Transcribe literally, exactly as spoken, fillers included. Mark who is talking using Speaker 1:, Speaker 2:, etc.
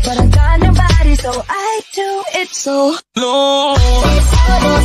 Speaker 1: but I got nobody, so I do it so low.